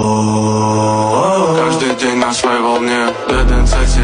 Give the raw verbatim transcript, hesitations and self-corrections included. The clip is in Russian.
Каждый день на своей волне. Dead and sexy,